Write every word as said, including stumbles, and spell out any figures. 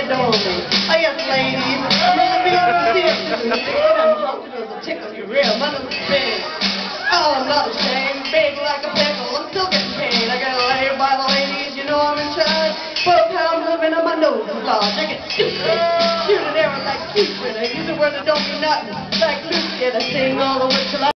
adore me. Oh yes, ladies, let me understand you. I'm hoping to tickle you real mother-of-a-pig. Oh, I'm not ashamed, big like a pickle, I'm still getting paid. I get laid by the ladies, you know I'm in charge. Four pounds living on my nose is large. I get stupid, shoot an arrow like Cupid. I use a word that don't mean nothing, like Lucy, and I sing all the way till I